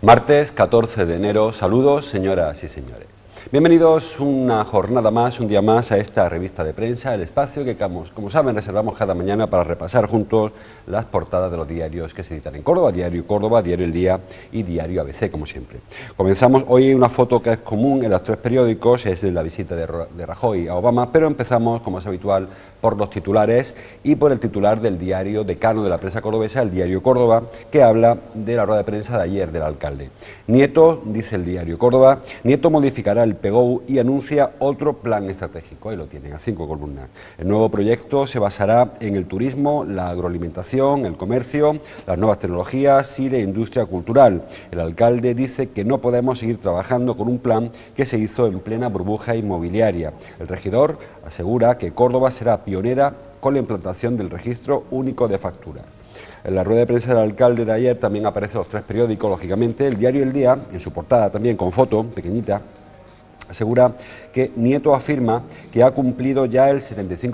Martes 14 de enero, saludos señoras y señores. Bienvenidos una jornada más, un día más a esta revista de prensa, el espacio que como saben reservamos cada mañana para repasar juntos las portadas de los diarios que se editan en Córdoba, Diario Córdoba, Diario El Día y Diario ABC, como siempre. Comenzamos hoy una foto que es común en los tres periódicos, es de la visita de Rajoy a Obama, pero empezamos, como es habitual, por los titulares y por el titular del diario decano de la prensa cordobesa, el Diario Córdoba, que habla de la rueda de prensa de ayer del alcalde. Nieto, dice el Diario Córdoba, Nieto modificará el PGOU y anuncia otro plan estratégico. Ahí lo tienen, a 5 columnas. El nuevo proyecto se basará en el turismo, la agroalimentación, el comercio, las nuevas tecnologías y la industria cultural. El alcalde dice que no podemos seguir trabajando con un plan que se hizo en plena burbuja inmobiliaria. El regidor asegura que Córdoba será pionera con la implantación del registro único de facturas. En la rueda de prensa del alcalde de ayer también aparecen los tres periódicos, lógicamente. El Diario El Día, en su portada también con foto, pequeñita, asegura que Nieto afirma que ha cumplido ya el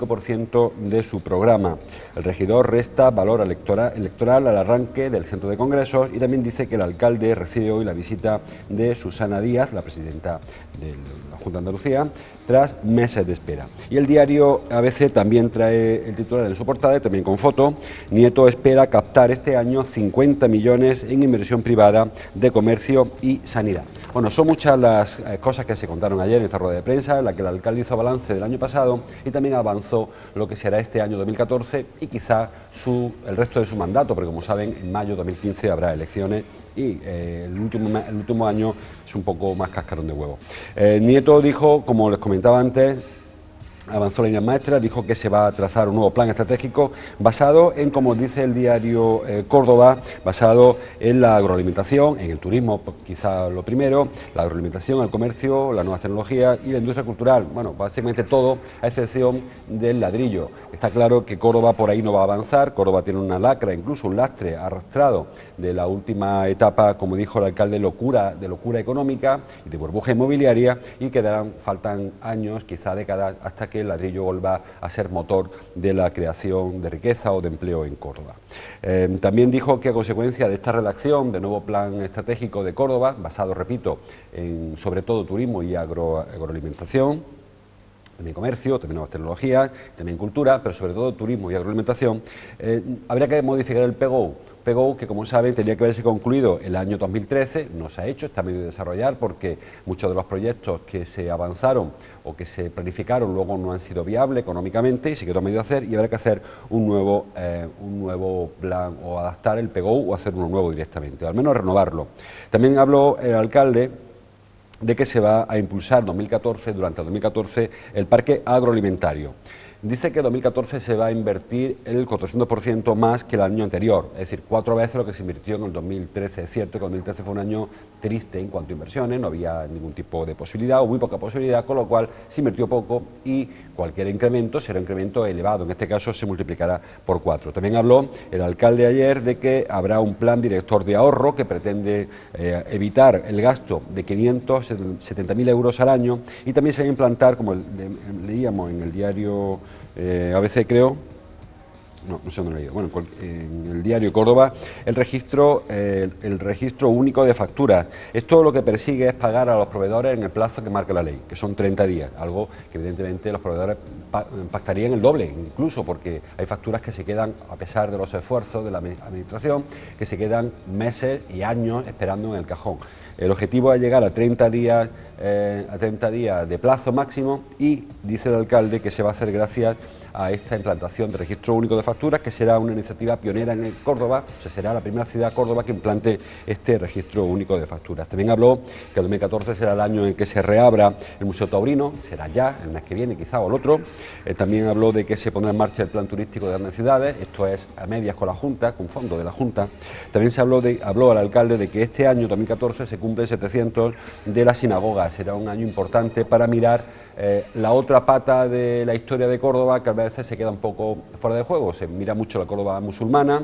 75% de su programa. El regidor resta valor electoral al arranque del centro de congresos y también dice que el alcalde recibe hoy la visita de Susana Díaz, la presidenta de la Junta de Andalucía, tras meses de espera. Y el diario ABC también trae el titular en su portada, también con foto. Nieto espera captar este año 50 millones en inversión privada de comercio y sanidad. Bueno, son muchas las cosas que se contaron ayer en esta rueda de prensa, en la que el alcalde hizo balance del año pasado y también avanzó lo que será este año 2014 y quizá el resto de su mandato, porque como saben, en mayo de 2015 habrá elecciones y el último año es un poco más cascarón de huevo. Nieto dijo, como les comentaba antes, avanzó la línea maestra, dijo que se va a trazar un nuevo plan estratégico basado en, como dice el diario Córdoba, basado en la agroalimentación, en el turismo, quizá lo primero, la agroalimentación, el comercio, la nueva tecnología y la industria cultural. Bueno, básicamente todo, a excepción del ladrillo. Está claro que Córdoba por ahí no va a avanzar, Córdoba tiene una lacra, incluso un lastre arrastrado de la última etapa, como dijo el alcalde, de locura económica y de burbuja inmobiliaria, y faltan años, quizá décadas, hasta que el ladrillo vuelva a ser motor de la creación de riqueza o de empleo en Córdoba. También dijo que a consecuencia de esta redacción del nuevo plan estratégico de Córdoba, basado, repito, en sobre todo turismo y agroalimentación, también comercio, también nuevas tecnologías, también cultura, pero sobre todo turismo y agroalimentación, habría que modificar el PGOU, que como saben tenía que haberse concluido el año 2013, no se ha hecho, está medio de desarrollar porque muchos de los proyectos que se avanzaron o que se planificaron luego no han sido viables económicamente y se quedó medio de hacer, y habrá que hacer un nuevo plan, o adaptar el PGOU o hacer uno nuevo directamente, o al menos renovarlo. También habló el alcalde de que se va a impulsar durante el 2014 el parque agroalimentario. Dice que en 2014 se va a invertir el 400% más que el año anterior, es decir, 4 veces lo que se invirtió en el 2013. Es cierto que el 2013 fue un año triste en cuanto a inversiones, no había ningún tipo de posibilidad o muy poca posibilidad, con lo cual se invirtió poco y cualquier incremento será un incremento elevado, en este caso se multiplicará por 4. También habló el alcalde ayer de que habrá un plan director de ahorro que pretende evitar el gasto de 570.000 euros al año, y también se va a implantar, como leíamos en el diario ABC, creo, no sé dónde lo he leído, bueno, en el diario Córdoba, el registro único de facturas. Esto lo que persigue es pagar a los proveedores en el plazo que marca la ley, que son 30 días, algo que evidentemente los proveedores pactarían el doble, incluso porque hay facturas que se quedan, a pesar de los esfuerzos de la administración, que se quedan meses y años esperando en el cajón. El objetivo es llegar a 30 días de plazo máximo, y dice el alcalde que se va a hacer gracias a esta implantación de registro único de facturas, que será una iniciativa pionera en Córdoba, o sea, será la primera ciudad Córdoba que implante este registro único de facturas. También habló que el 2014 será el año en que se reabra el Museo Taurino, será ya, el mes que viene quizá o el otro. También habló de que se pondrá en marcha el plan turístico de grandes ciudades, esto es a medias con la Junta, con fondo de la Junta. También habló al alcalde de que este año 2014 se cumple 700 de la sinagoga, será un año importante para mirar la otra pata de la historia de Córdoba, que a veces se queda un poco fuera de juego. Se mira mucho la Córdoba musulmana,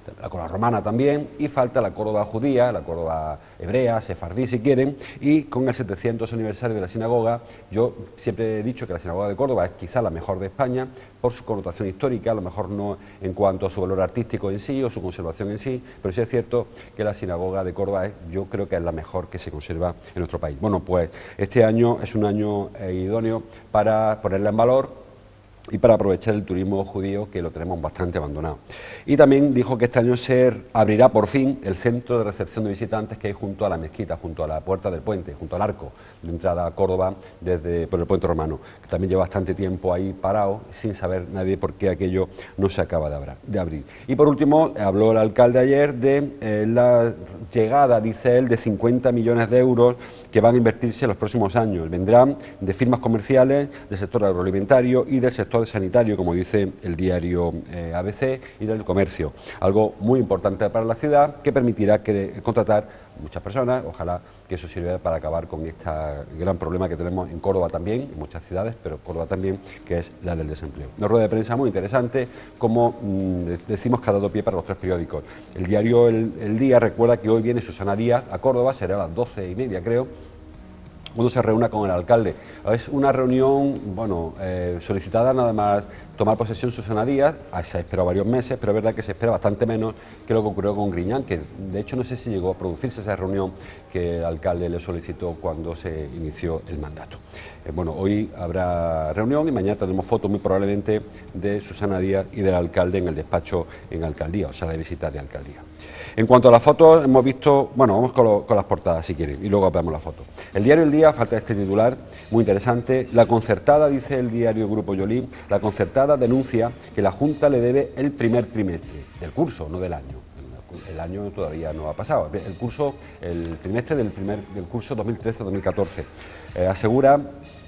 la Córdoba romana también, y falta la Córdoba judía, la Córdoba hebrea, sefardí si quieren, y con el 700 aniversario de la sinagoga, yo siempre he dicho que la sinagoga de Córdoba es quizá la mejor de España por su connotación histórica, a lo mejor no en cuanto a su valor artístico en sí o su conservación en sí, pero sí es cierto que la sinagoga de Córdoba yo creo que es la mejor que se conserva en nuestro país. Bueno, pues este año es un año idóneo para ponerla en valor y para aprovechar el turismo judío, que lo tenemos bastante abandonado. Y también dijo que este año se abrirá por fin el centro de recepción de visitantes que hay junto a la mezquita, junto a la puerta del puente, junto al arco de entrada a Córdoba por el puente romano, que también lleva bastante tiempo ahí parado, sin saber nadie por qué aquello no se acaba de abrir. Y por último, habló el alcalde ayer de la llegada, dice él, de 50 millones de euros que van a invertirse en los próximos años. Vendrán de firmas comerciales, del sector agroalimentario y del sector sanitario, como dice el diario ABC, y del comercio. Algo muy importante para la ciudad que permitirá contratar muchas personas. Ojalá que eso sirva para acabar con este gran problema que tenemos en Córdoba también, en muchas ciudades, pero Córdoba también, que es la del desempleo. Una rueda de prensa muy interesante, como decimos, que ha dado pie para los tres periódicos. El diario El Día recuerda que hoy viene Susana Díaz a Córdoba, será a las 12:30 creo, cuando se reúna con el alcalde. Es una reunión, bueno, solicitada nada más tomar posesión Susana Díaz, se ha esperado varios meses, pero es verdad que se espera bastante menos que lo que ocurrió con Griñán, que de hecho no sé si llegó a producirse esa reunión que el alcalde le solicitó cuando se inició el mandato. Bueno, hoy habrá reunión y mañana tendremos fotos muy probablemente de Susana Díaz y del alcalde en el despacho en alcaldía, o sea, de visita de alcaldía. En cuanto a las fotos, hemos visto, bueno, vamos con las portadas si quieren, y luego vemos las fotos. El diario El Día, falta este titular, muy interesante. La concertada, dice el diario Grupo Yolí, la concertada denuncia que la Junta le debe el primer trimestre del curso, no del año. El año todavía no ha pasado, el trimestre del curso 2013-2014. Asegura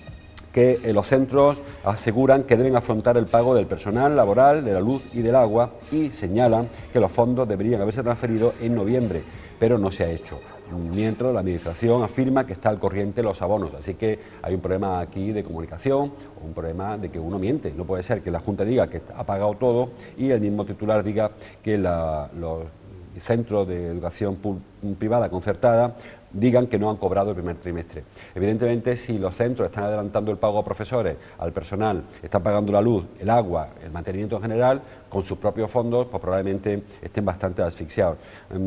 que los centros aseguran que deben afrontar el pago del personal laboral, de la luz y del agua, y señalan que los fondos deberían haberse transferido en noviembre, pero no se ha hecho. Mientras la Administración afirma que está al corriente los abonos. Así que hay un problema aquí de comunicación, o un problema de que uno miente. No puede ser que la Junta diga que ha pagado todo y el mismo titular diga que los centros de educación privada concertada digan que no han cobrado el primer trimestre. Evidentemente, si los centros están adelantando el pago a profesores, al personal, están pagando la luz, el agua, el mantenimiento en general, con sus propios fondos, pues probablemente estén bastante asfixiados.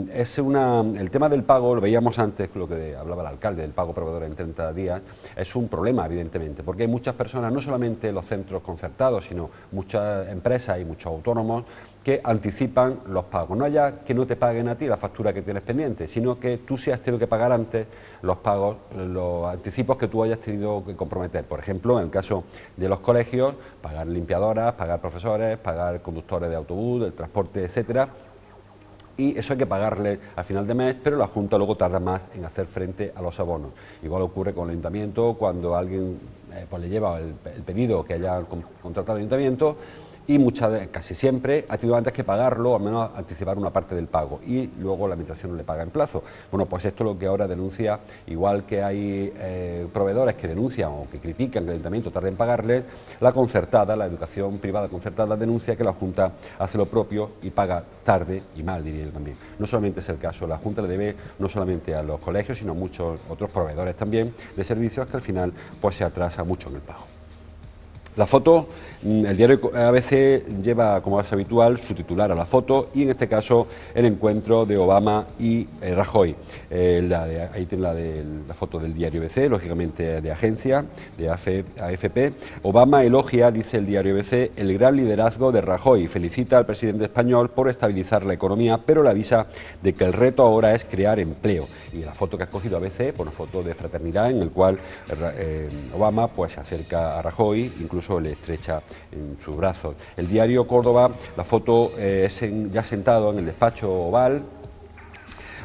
El tema del pago, lo veíamos antes, lo que hablaba el alcalde, del pago proveedor en 30 días, es un problema, evidentemente, porque hay muchas personas, no solamente los centros concertados, sino muchas empresas y muchos autónomos, que anticipan los pagos. No haya que no te paguen a ti la factura que tienes pendiente, sino que tú sí has tenido que pagar antes los pagos, los anticipos que tú hayas tenido que comprometer. Por ejemplo, en el caso de los colegios, pagar limpiadoras, pagar profesores, pagar conductores de autobús, del transporte, etcétera. Y eso hay que pagarle al final de mes, pero la Junta luego tarda más en hacer frente a los abonos. Igual ocurre con el Ayuntamiento, cuando alguien pues le lleva el pedido que haya contratado el Ayuntamiento, y casi siempre ha tenido antes que pagarlo, o al menos anticipar una parte del pago, y luego la Administración no le paga en plazo. Bueno, pues esto es lo que ahora denuncia, igual que hay proveedores que denuncian o que critican que el Ayuntamiento tarde en pagarles, la concertada, la educación privada concertada, denuncia que la Junta hace lo propio y paga tarde y mal, diría yo también. No solamente es el caso, la Junta le debe no solamente a los colegios, sino a muchos otros proveedores también de servicios que al final pues se atrasa mucho en el pago. La foto, el diario ABC lleva, como es habitual, su titular a la foto, y en este caso el encuentro de Obama y Rajoy. Ahí tiene la foto del diario ABC, lógicamente de agencia, de AFP. Obama elogia, dice el diario ABC, el gran liderazgo de Rajoy. Felicita al presidente español por estabilizar la economía, pero le avisa de que el reto ahora es crear empleo. Y la foto que ha escogido ABC, una foto de fraternidad en el cual Obama pues se acerca a Rajoy, incluso le estrecha en sus brazos. El diario Córdoba, la foto es ya sentado en el despacho oval.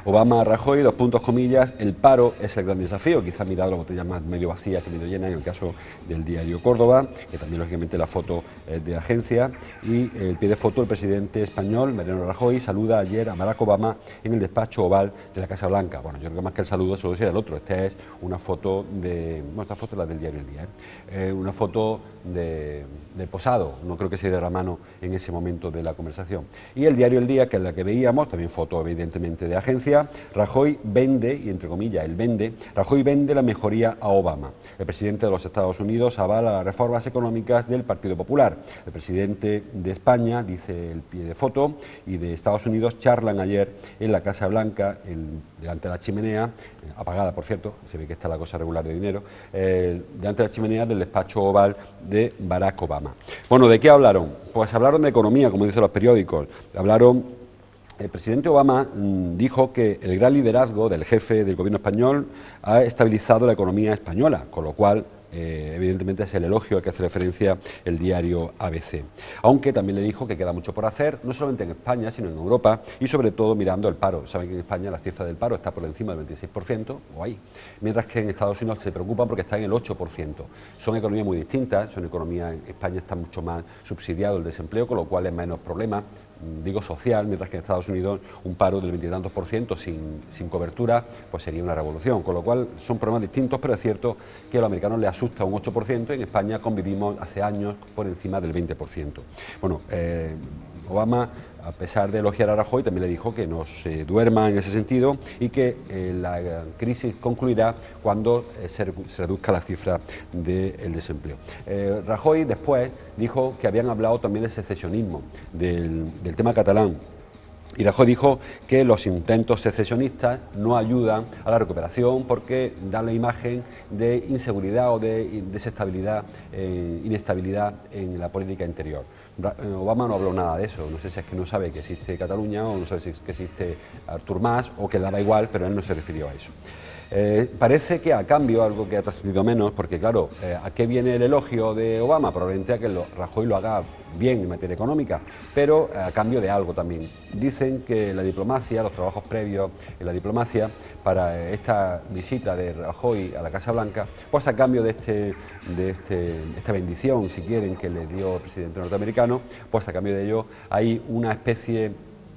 Obama a Rajoy, dos puntos comillas, el paro es el gran desafío, quizá mirado la botella más medio vacía que medio llena en el caso del diario Córdoba, que también lógicamente la foto es de agencia, y el pie de foto el presidente español, Mariano Rajoy, saluda ayer a Barack Obama en el despacho oval de la Casa Blanca. Bueno, yo creo que más que el saludo solo sería el otro, esta es una foto de, bueno, esta foto es la del diario El Día, una foto de posado, no creo que sea de la mano en ese momento de la conversación. Y el diario El Día, que es la que veíamos, también foto evidentemente de agencia, Rajoy vende, y entre comillas, él vende, Rajoy vende la mejoría a Obama. El presidente de los Estados Unidos avala las reformas económicas del Partido Popular. El presidente de España, dice el pie de foto, y de Estados Unidos charlan ayer en la Casa Blanca, delante de la chimenea, apagada por cierto, se ve que está la cosa regular de dinero, delante de la chimenea del despacho oval de Barack Obama. Bueno, ¿de qué hablaron? Pues hablaron de economía, como dicen los periódicos. El presidente Obama dijo que el gran liderazgo del jefe del gobierno español ha estabilizado la economía española, con lo cual evidentemente es el elogio al que hace referencia el diario ABC. Aunque también le dijo que queda mucho por hacer, no solamente en España, sino en Europa y sobre todo mirando el paro. Saben que en España la cifra del paro está por encima del 26%, o ahí, mientras que en Estados Unidos se preocupan porque está en el 8%. Son economías muy distintas, son economías, en España está mucho más subsidiado el desempleo, con lo cual es menos problema, digo social, mientras que en Estados Unidos un paro del 20 y tantos por ciento sin cobertura, pues sería una revolución, con lo cual son problemas distintos, pero es cierto que a los americanos les asusta un 8% y en España convivimos hace años por encima del 20%. Bueno, Obama, a pesar de elogiar a Rajoy, también le dijo que no se duerma en ese sentido y que la crisis concluirá cuando se reduzca la cifra del desempleo. Rajoy después dijo que habían hablado también de secesionismo, del tema catalán. Y Rajoy dijo que los intentos secesionistas no ayudan a la recuperación porque dan la imagen de inseguridad o de desestabilidad, inestabilidad en la política interior. Obama no habló nada de eso, no sé si es que no sabe que existe Cataluña o no sabe si es que existe Artur Mas o que le daba igual, pero él no se refirió a eso. Parece que a cambio, algo que ha trascendido menos, porque claro, ¿a qué viene el elogio de Obama? Probablemente a que Rajoy lo haga bien en materia económica, pero a cambio de algo también. Dicen que la diplomacia, los trabajos previos en la diplomacia para esta visita de Rajoy a la Casa Blanca, pues a cambio de esta bendición, si quieren, que le dio el presidente norteamericano, pues a cambio de ello hay una especie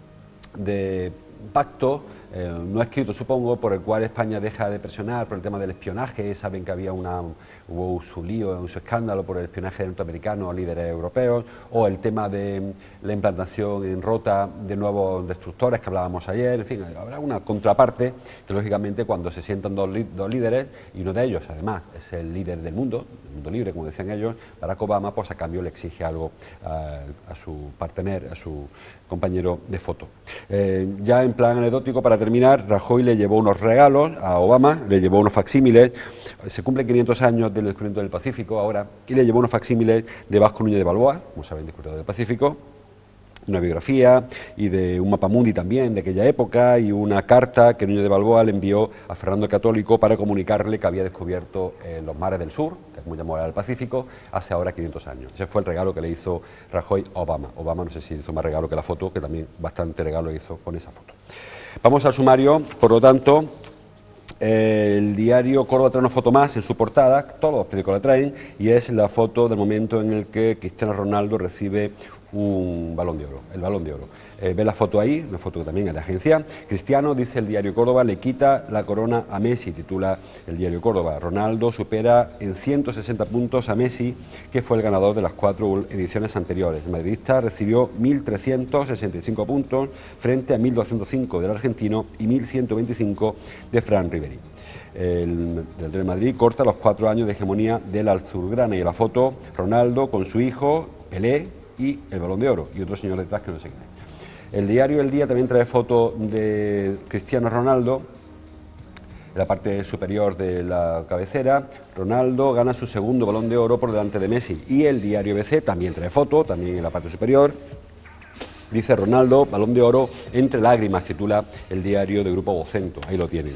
de pacto, no escrito supongo, por el cual España deja de presionar por el tema del espionaje. Saben que hubo su lío, su escándalo por el espionaje norteamericano a líderes europeos, o el tema de la implantación en Rota de nuevos destructores que hablábamos ayer. En fin, habrá una contraparte que lógicamente cuando se sientan dos líderes, y uno de ellos además es el líder del mundo libre, como decían ellos, Barack Obama, pues a cambio le exige algo a su partener, a su compañero de foto. Ya en plan anecdótico, para terminar, Rajoy le llevó unos regalos a Obama, le llevó unos facsímiles, se cumplen 500 años del descubrimiento del Pacífico ahora, y le llevó unos facsímiles de Vasco Núñez de Balboa, como saben, descubridor del Pacífico, una biografía y de un mapamundi también de aquella época y una carta que Núñez de Balboa le envió a Fernando el Católico para comunicarle que había descubierto los mares del sur, que es como llamó el Pacífico, hace ahora 500 años. Ese fue el regalo que le hizo Rajoy a Obama. Obama no sé si hizo más regalo que la foto, que también bastante regalo hizo con esa foto. Vamos al sumario, por lo tanto. El diario Córdoba trae una foto más en su portada, todos los periódicos la traen, y es la foto del momento en el que Cristiano Ronaldo recibe un Balón de Oro, el Balón de Oro. Ve la foto ahí, una foto que también es de agencia. Cristiano, dice el diario Córdoba, le quita la corona a Messi, titula el diario Córdoba. Ronaldo supera en 160 puntos a Messi, que fue el ganador de las 4 ediciones anteriores. El madridista recibió 1.365 puntos frente a 1.205 del argentino y 1.125 de Fran Riveri. El Real Madrid corta los 4 años de hegemonía del azulgrana, y en la foto Ronaldo con su hijo, Pelé, y el Balón de Oro, y otro señor detrás que no sé quién es. El diario El Día también trae foto de Cristiano Ronaldo, en la parte superior de la cabecera. Ronaldo gana su segundo Balón de Oro por delante de Messi, y el diario ABC también trae foto, también en la parte superior. Dice Ronaldo, Balón de Oro entre lágrimas, titula el diario de Grupo Vocento, ahí lo tienen.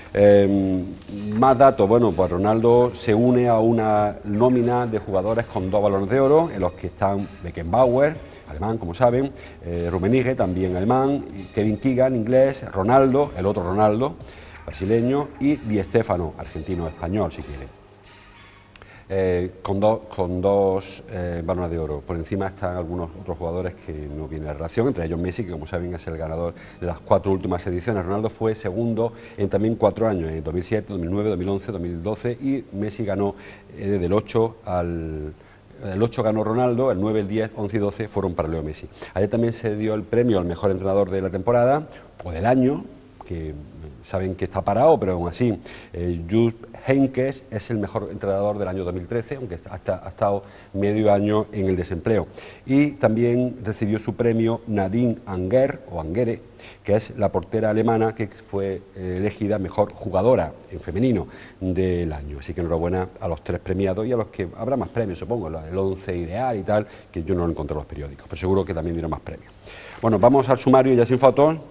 Más datos, bueno, pues Ronaldo se une a una nómina de jugadores con 2 Balones de Oro, en los que están Beckenbauer, alemán, como saben, Rummenigge, también alemán, Kevin Keegan, inglés, Ronaldo, el otro Ronaldo, brasileño, y Di Stéfano, argentino-español, si quieren. Con dos balones de oro. Por encima están algunos otros jugadores que no vienen a relación, entre ellos Messi, que como saben es el ganador de las 4 últimas ediciones. Ronaldo fue segundo en también 4 años, en 2007, 2009, 2011, 2012, y Messi ganó desde el 8 al... El 8 ganó Ronaldo, el 9, el 10, 11 y 12 fueron para Leo Messi. Ayer también se dio el premio al mejor entrenador de la temporada, o del año, que saben que está parado, pero aún así, Jupp Heynckes es el mejor entrenador del año 2013, aunque ha estado medio año en el desempleo. Y también recibió su premio Nadine Angerer, que es la portera alemana que fue elegida mejor jugadora en femenino del año. Así que enhorabuena a los 3 premiados y a los que habrá más premios, supongo, el 11 ideal y tal, que yo no lo encontré en los periódicos, pero seguro que también dieron más premios. Bueno, vamos al sumario ya sin fotos.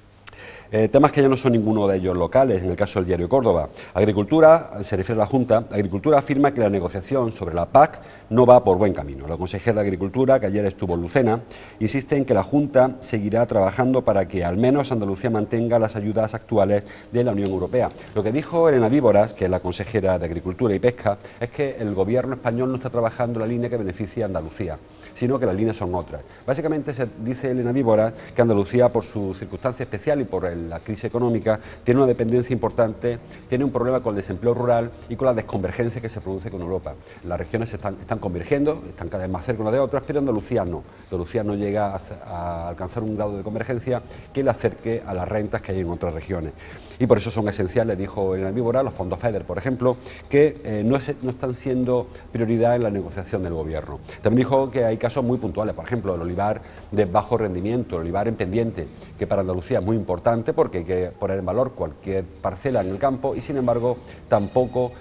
Temas que ya no son ninguno de ellos locales, en el caso del diario Córdoba. Agricultura, se refiere a la Junta, Agricultura afirma que la negociación sobre la PAC no va por buen camino. La consejera de Agricultura, que ayer estuvo en Lucena, insiste en que la Junta seguirá trabajando para que al menos Andalucía mantenga las ayudas actuales de la Unión Europea. Lo que dijo Elena Víboras, que es la consejera de Agricultura y Pesca, es que el gobierno español no está trabajando la línea que beneficia a Andalucía, sino que las líneas son otras. Básicamente se dice Elena Víboras que Andalucía, por su circunstancia especial y por la crisis económica, tiene una dependencia importante, tiene un problema con el desempleo rural y con la desconvergencia que se produce con Europa. Las regiones están convergiendo, están cada vez más cerca unas de otras, pero Andalucía no. Andalucía no llega a alcanzar un grado de convergencia que le acerque a las rentas que hay en otras regiones. Y por eso son esenciales, dijo Elena Víboras, los fondos FEDER, por ejemplo, que no están siendo prioridad en la negociación del gobierno. También dijo que hay casos muy puntuales, por ejemplo, el olivar de bajo rendimiento, el olivar en pendiente, que para Andalucía es muy importante porque hay que poner en valor cualquier parcela en el campo y sin embargo tampoco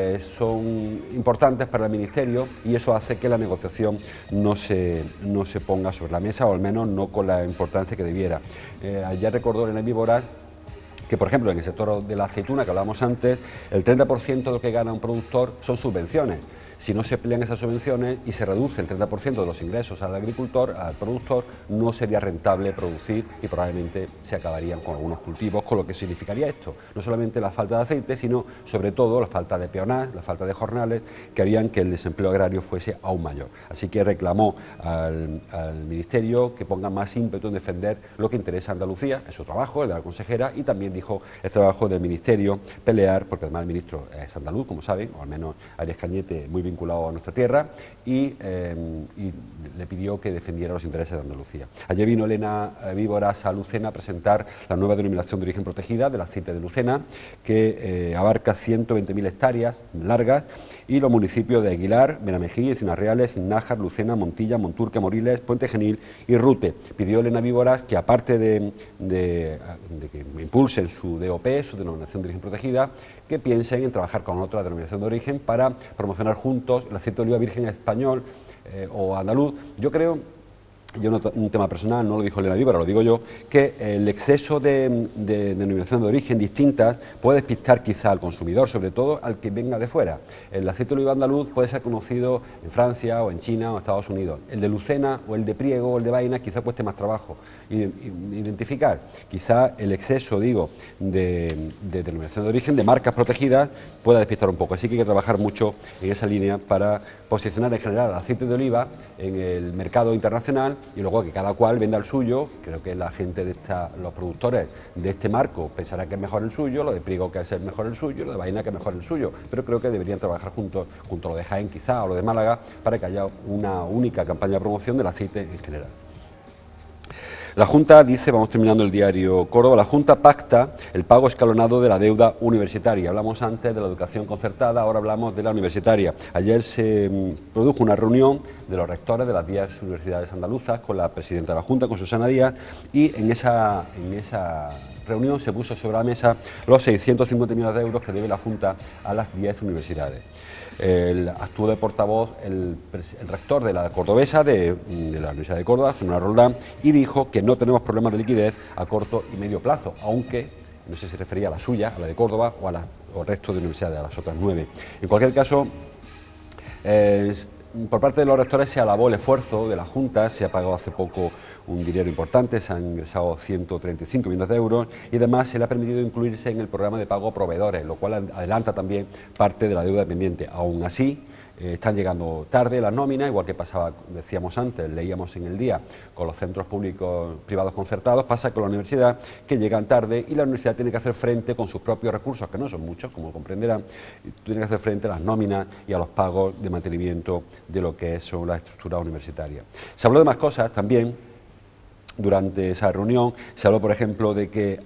son importantes para el Ministerio y eso hace que la negociación no se ponga sobre la mesa o al menos no con la importancia que debiera. Ayer recordó Elena Víboras que, por ejemplo, en el sector de la aceituna que hablábamos antes, el 30% de lo que gana un productor son subvenciones. Si no se emplean esas subvenciones y se reduce el 30% de los ingresos al agricultor, al productor, no sería rentable producir y probablemente se acabarían con algunos cultivos, con lo que significaría esto. No solamente la falta de aceite, sino sobre todo la falta de peonás, la falta de jornales, que harían que el desempleo agrario fuese aún mayor. Así que reclamó al Ministerio que ponga más ímpetu en defender lo que interesa a Andalucía, es su trabajo, el de la consejera, y también dijo el trabajo del Ministerio pelear, porque además el ministro es andaluz, como saben, o al menos Arias Cañete, muy vinculado a nuestra tierra, y le pidió que defendiera los intereses de Andalucía. Ayer vino Elena Víboras a Lucena a presentar la nueva denominación de origen protegida del aceite de Lucena, que abarca 120.000 hectáreas largas, y los municipios de Aguilar, Benamejí, Encinas Reales, Innájar, Lucena, Montilla, Monturque, Moriles, Puente Genil y Rute. Pidió Elena Víboras que, aparte de que impulsen su DOP, su denominación de origen protegida, que piensen en trabajar con otra denominación de origen para promocionar juntos el aceite de oliva virgen español o andaluz. Yo creo, un tema personal, no lo dijo Elena Víboras, lo digo yo, que el exceso de denominaciones de origen distintas puede despistar quizá al consumidor, sobre todo al que venga de fuera. El aceite de oliva andaluz puede ser conocido en Francia o en China o en Estados Unidos. El de Lucena o el de Priego o el de Vaina quizá cueste más trabajo identificar. Quizá el exceso, digo, de denominación de origen, de marcas protegidas, pueda despistar un poco. Así que hay que trabajar mucho en esa línea para posicionar en general el aceite de oliva en el mercado internacional y luego que cada cual venda el suyo. Creo que la gente los productores de este marco pensará que es mejor el suyo, lo de Priego que es mejor el suyo, lo de Vaina que es mejor el suyo, pero creo que deberían trabajar junto a lo de Jaén quizá o lo de Málaga para que haya una única campaña de promoción del aceite en general. La Junta dice, vamos terminando el diario Córdoba, la Junta pacta el pago escalonado de la deuda universitaria. Hablamos antes de la educación concertada, ahora hablamos de la universitaria. Ayer se produjo una reunión de los rectores de las 10 universidades andaluzas con la presidenta de la Junta, con Susana Díaz, y en esa reunión se puso sobre la mesa los 650 millones de euros que debe la Junta a las 10 universidades. Actuó de portavoz el rector de la Cordobesa, de la Universidad de Córdoba, Manuel Roldán, y dijo que no tenemos problemas de liquidez a corto y medio plazo, aunque no sé si se refería a la suya, a la de Córdoba o al resto de universidades, a las otras 9. En cualquier caso, por parte de los rectores se alabó el esfuerzo de la Junta, se ha pagado hace poco un dinero importante, se han ingresado 135 millones de euros y además se le ha permitido incluirse en el programa de pago a proveedores, lo cual adelanta también parte de la deuda pendiente. Aún así, están llegando tarde las nóminas, igual que pasaba, decíamos antes, leíamos en El Día, con los centros públicos privados concertados, pasa con la universidad, que llegan tarde y la universidad tiene que hacer frente con sus propios recursos, que no son muchos, como comprenderán, tiene que hacer frente a las nóminas y a los pagos de mantenimiento de lo que son las estructuras universitarias. Se habló de más cosas también. Durante esa reunión se habló, por ejemplo, de que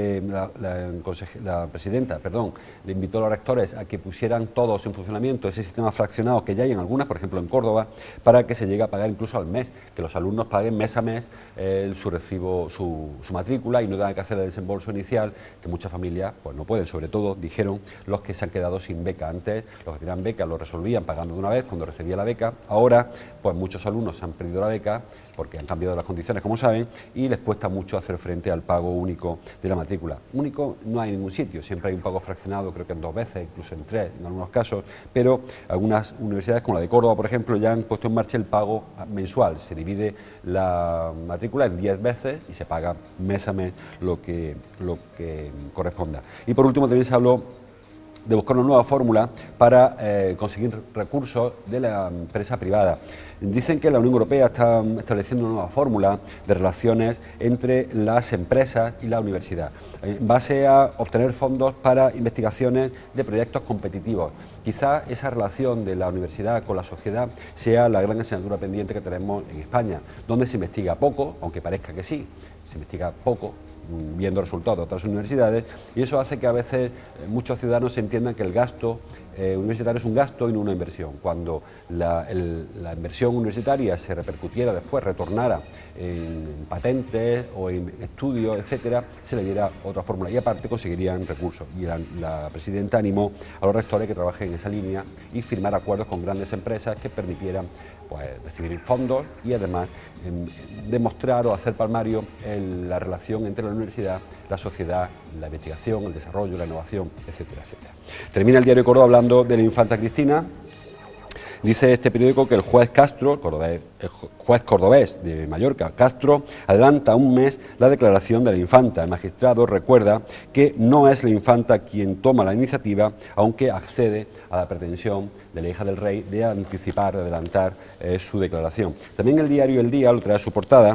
la presidenta le invitó a los rectores a que pusieran todos en funcionamiento ese sistema fraccionado que ya hay en algunas, por ejemplo en Córdoba, para que se llegue a pagar incluso al mes, que los alumnos paguen mes a mes su recibo, su matrícula y no tengan que hacer el desembolso inicial, que muchas familias pues no pueden, sobre todo, dijeron, los que se han quedado sin beca. Antes, los que tenían beca lo resolvían pagando de una vez cuando recibía la beca. Ahora, pues muchos alumnos han perdido la beca porque han cambiado las condiciones, como saben, y les cuesta mucho hacer frente al pago único de la matrícula. Único no hay en ningún sitio, siempre hay un pago fraccionado, creo que en 2 veces, incluso en 3 en algunos casos, pero algunas universidades como la de Córdoba, por ejemplo, ya han puesto en marcha el pago mensual. Se divide la matrícula en 10 veces y se paga mes a mes lo que corresponda. Y por último también se habló de buscar una nueva fórmula para conseguir recursos de la empresa privada. Dicen que la Unión Europea está estableciendo una nueva fórmula de relaciones entre las empresas y la universidad, en base a obtener fondos para investigaciones de proyectos competitivos. Quizá esa relación de la universidad con la sociedad sea la gran asignatura pendiente que tenemos en España, donde se investiga poco, aunque parezca que sí, se investiga poco, viendo resultados de otras universidades, y eso hace que a veces muchos ciudadanos entiendan que el gasto universitario es un gasto y no una inversión. Cuando la inversión universitaria se repercutiera después, retornara en patentes o en estudios, etcétera, se le diera otra fórmula y aparte conseguirían recursos. Y la presidenta animó a los rectores que trabajen en esa línea y firmar acuerdos con grandes empresas que permitieran pues recibir fondos y además demostrar o hacer palmario la relación entre la universidad, la sociedad, la investigación, el desarrollo, la innovación, etcétera, etcétera. Termina el diario Córdoba hablando de la infanta Cristina. Dice este periódico que el juez Castro, el juez cordobés de Mallorca, Castro, adelanta un mes la declaración de la infanta. El magistrado recuerda que no es la infanta quien toma la iniciativa, aunque accede a la pretensión de la hija del rey de anticipar, de adelantar su declaración. También el diario El Día lo trae a su portada.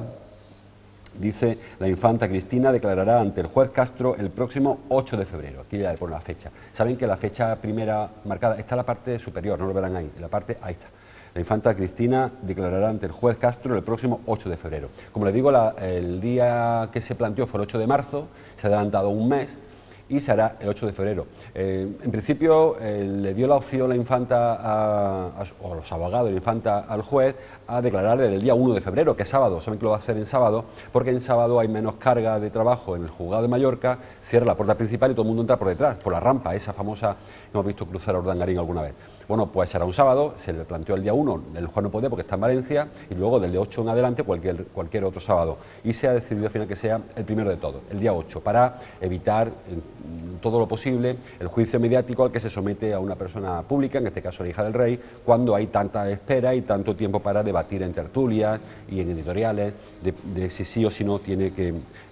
Dice, la infanta Cristina declarará ante el juez Castro el próximo 8 de febrero. Aquí ya le pone la fecha. Saben que la fecha primera marcada está en la parte superior, no lo verán ahí, en la parte, ahí está. La infanta Cristina declarará ante el juez Castro el próximo 8 de febrero. Como les digo, el día que se planteó fue el 8 de marzo, se ha adelantado un mes y se hará el 8 de febrero. En principio le dio la opción la infanta o los abogados de la infanta al juez a declarar desde el día 1 de febrero, que es sábado. Saben que lo va a hacer en sábado, porque en sábado hay menos carga de trabajo en el juzgado de Mallorca, cierra la puerta principal y todo el mundo entra por detrás, por la rampa, esa famosa que hemos visto cruzar a Urdangarín alguna vez. Bueno, pues será un sábado, se le planteó el día 1, el juez no puede porque está en Valencia, y luego del día 8 en adelante cualquier otro sábado. Y se ha decidido al final que sea el primero de todos, el día 8, para evitar todo lo posible el juicio mediático al que se somete a una persona pública, en este caso la hija del rey, cuando hay tanta espera y tanto tiempo para debatir en tertulias y en editoriales de si sí o si no tiene que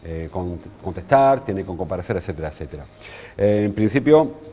contestar, tiene que comparecer, etcétera, etcétera. En principio,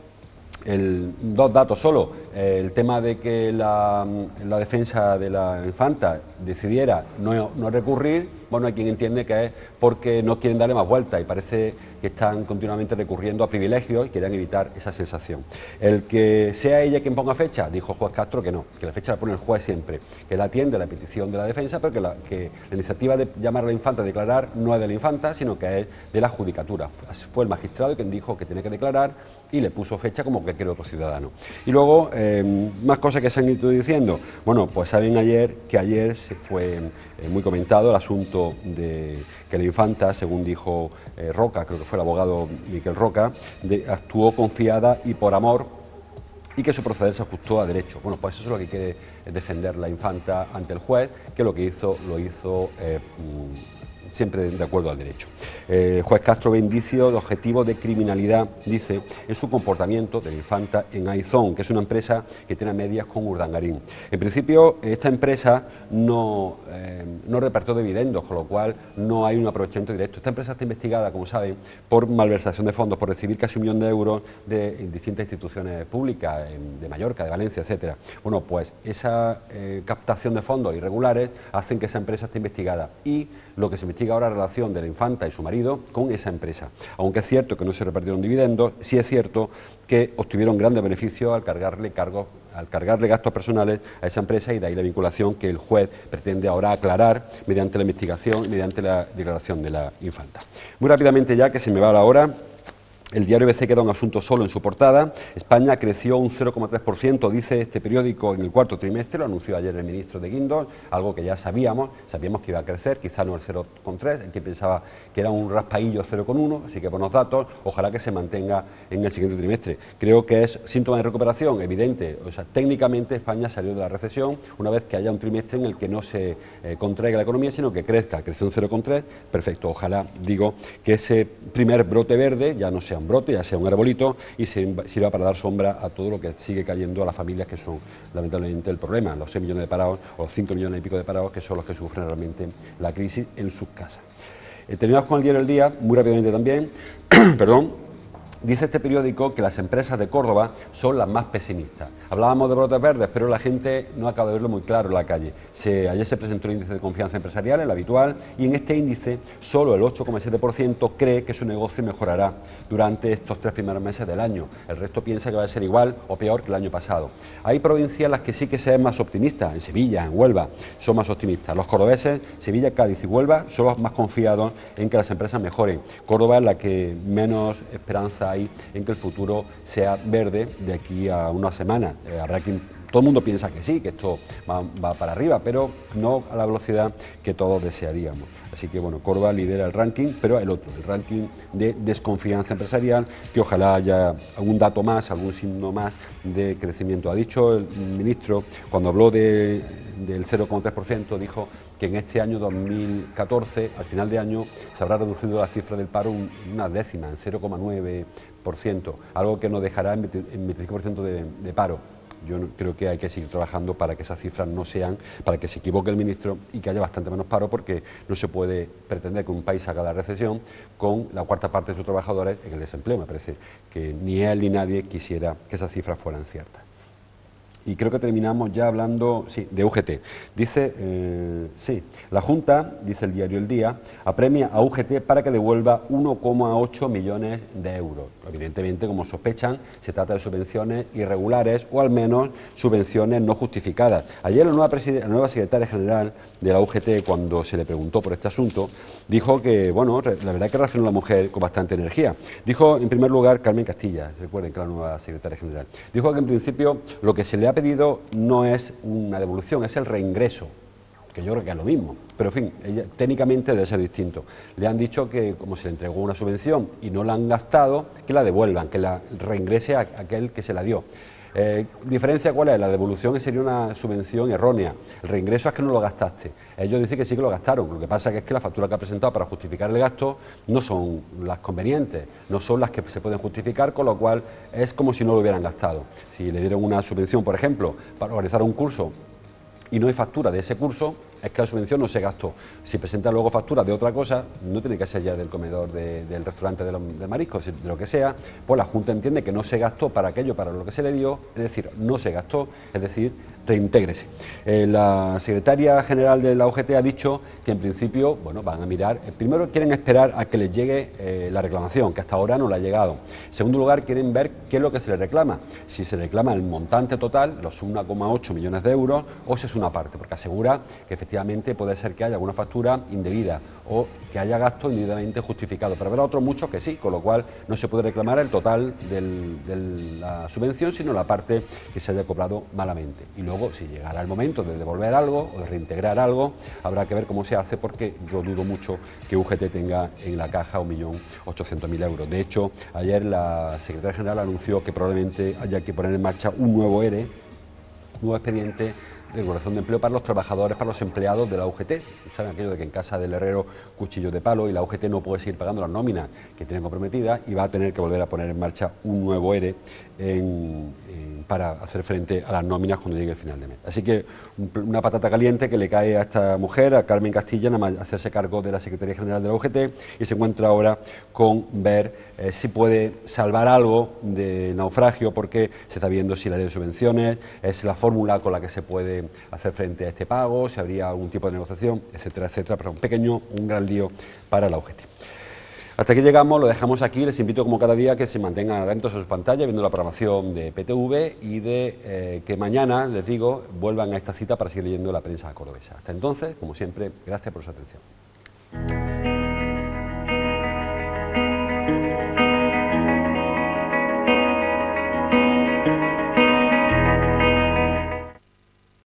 dos datos solo, el tema de que la defensa de la infanta decidiera no recurrir, bueno, hay quien entiende que es porque no quieren darle más vuelta y parece que están continuamente recurriendo a privilegios y quieren evitar esa sensación. El que sea ella quien ponga fecha, dijo el juez Castro que no, que la fecha la pone el juez siempre, que él atiende la petición de la defensa, pero que la iniciativa de llamar a la infanta a declarar no es de la infanta, sino que es de la judicatura. Fue el magistrado quien dijo que tenía que declarar y le puso fecha como cualquier otro ciudadano. Y luego, más cosas que se han ido diciendo. Bueno, pues saben que ayer se fue muy comentado el asunto de que la infanta, según dijo Roca, creo que fue el abogado Miquel Roca, actuó confiada y por amor, y que su proceder se ajustó a derecho. Bueno, pues eso es lo que quiere defender la infanta ante el juez, que lo que hizo, lo hizo siempre de acuerdo al derecho. Juez Castro ve indicios de objetivos de criminalidad, dice, en su comportamiento de la infanta en Aizón, que es una empresa que tiene medias con Urdangarín. En principio, esta empresa no repartió dividendos, con lo cual no hay un aprovechamiento directo. Esta empresa está investigada, como saben, por malversación de fondos, por recibir casi 1 millón de euros de distintas instituciones públicas, de Mallorca, de Valencia, etcétera. Bueno, pues esa captación de fondos irregulares hacen que esa empresa esté investigada, y lo que se investiga ahora es la relación de la infanta y su marido con esa empresa. Aunque es cierto que no se repartieron dividendos, sí es cierto que obtuvieron grandes beneficios al cargarle gastos personales a esa empresa, y de ahí la vinculación que el juez pretende ahora aclarar mediante la investigación y mediante la declaración de la infanta. Muy rápidamente, ya que se me va la hora, el diario ABC queda un asunto solo en su portada. España creció un 0,3%, dice este periódico, en el cuarto trimestre, lo anunció ayer el ministro de Guindos, algo que ya sabíamos que iba a crecer, quizá no el 0,3, el que pensaba que era un raspaillo 0,1, así que buenos datos, ojalá que se mantenga en el siguiente trimestre. Creo que es síntoma de recuperación evidente, o sea, técnicamente España salió de la recesión una vez que haya un trimestre en el que no se contraiga la economía, sino que crezca, creció un 0,3, perfecto, ojalá, digo, que ese primer brote verde ya no sea un brote, ya sea un arbolito, y sirva para dar sombra a todo lo que sigue cayendo a las familias, que son lamentablemente el problema, los 6 millones de parados o los 5 millones y pico de parados, que son los que sufren realmente la crisis en sus casas. Terminamos con el diario El Día, muy rápidamente también, perdón. Dice este periódico que las empresas de Córdoba son las más pesimistas. Hablábamos de brotes verdes, pero la gente no acaba de verlo muy claro en la calle. Ayer se presentó el índice de confianza empresarial, el habitual, y en este índice solo el 8,7% cree que su negocio mejorará durante estos 3 primeros meses del año. El resto piensa que va a ser igual o peor que el año pasado. Hay provincias en las que sí que se es más optimista, en Sevilla, en Huelva, son más optimistas. Los cordobeses, Sevilla, Cádiz y Huelva, son los más confiados en que las empresas mejoren. Córdoba es la que menos esperanza hay en que el futuro sea verde de aquí a una semana. Todo el mundo piensa que sí, que esto va para arriba, pero no a la velocidad que todos desearíamos. Así que bueno, Córdoba lidera el ranking, pero el ranking de desconfianza empresarial, que ojalá haya algún dato más, algún signo más de crecimiento. Ha dicho el ministro, cuando habló del 0,3%, dijo que en este año 2014, al final de año, se habrá reducido la cifra del paro una décima, en 0,9%, algo que nos dejará en 25% de paro. Yo creo que hay que seguir trabajando para que esas cifras no sean, para que se equivoque el ministro y que haya bastante menos paro, porque no se puede pretender que un país salga de la recesión con la cuarta parte de sus trabajadores en el desempleo. Me parece que ni él ni nadie quisiera que esas cifras fueran ciertas. Y creo que terminamos ya hablando, sí, de UGT. Dice, la Junta, dice el diario El Día, apremia a UGT para que devuelva 1,8 millones de euros. Evidentemente, como sospechan, se trata de subvenciones irregulares o al menos subvenciones no justificadas. Ayer la nueva secretaria general de la UGT, cuando se le preguntó por este asunto, dijo que, bueno, la verdad es que reaccionó la mujer con bastante energía. Dijo, en primer lugar, Carmen Castilla, recuerden que la nueva secretaria general, dijo que en principio lo que se le ha pedido no es una devolución, es el reingreso, que yo creo que es lo mismo, pero en fin, técnicamente debe ser distinto. Le han dicho que como se le entregó una subvención y no la han gastado, que la devuelvan, que la reingrese a aquel que se la dio. ¿Diferencia cuál es? La devolución sería una subvención errónea, el reingreso es que no lo gastaste. Ellos dicen que sí que lo gastaron, lo que pasa es que la factura que ha presentado para justificar el gasto no son las convenientes, no son las que se pueden justificar, con lo cual es como si no lo hubieran gastado. Si le dieron una subvención, por ejemplo, para organizar un curso y no hay factura de ese curso, es que la subvención no se gastó. Si presenta luego factura de otra cosa, no tiene que ser ya del comedor del restaurante de mariscos, de lo que sea, pues la Junta entiende que no se gastó para aquello, para lo que se le dio, es decir, no se gastó, es decir, reintégrese. La secretaria general de la UGT ha dicho que en principio, bueno, van a mirar, primero quieren esperar a que les llegue la reclamación, que hasta ahora no le ha llegado. En segundo lugar, quieren ver qué es lo que se le reclama, si se reclama el montante total, los 1,8 millones de euros, o si es una parte, porque asegura que efectivamente puede ser que haya alguna factura indebida o que haya gasto indebidamente justificado, pero habrá otros muchos que sí, con lo cual no se puede reclamar el total de la subvención, sino la parte que se haya cobrado malamente. Y luego, si llegara el momento de devolver algo o de reintegrar algo, habrá que ver cómo se hace, porque yo dudo mucho que UGT tenga en la caja 1.800.000 euros. De hecho, ayer la secretaria general anunció que probablemente haya que poner en marcha un nuevo ERE, nuevo expediente regulación de empleo para los trabajadores, para los empleados de la UGT. Saben aquello de que en casa del herrero cuchillo de palo, y la UGT no puede seguir pagando las nóminas que tiene comprometidas y va a tener que volver a poner en marcha un nuevo ERE para hacer frente a las nóminas cuando llegue el final de mes. Así que una patata caliente que le cae a esta mujer, a Carmen Castilla, nada más hacerse cargo de la Secretaría General de la UGT, y se encuentra ahora con ver si puede salvar algo de naufragio, porque se está viendo si la ley de subvenciones es la fórmula con la que se puede hacer frente a este pago, si habría algún tipo de negociación, etcétera, etcétera, pero un gran lío para la UGT. Hasta aquí llegamos, lo dejamos aquí. Les invito como cada día que se mantengan atentos a sus pantallas viendo la programación de PTV y de que mañana, les digo, vuelvan a esta cita para seguir leyendo la prensa cordobesa. Hasta entonces, como siempre, gracias por su atención.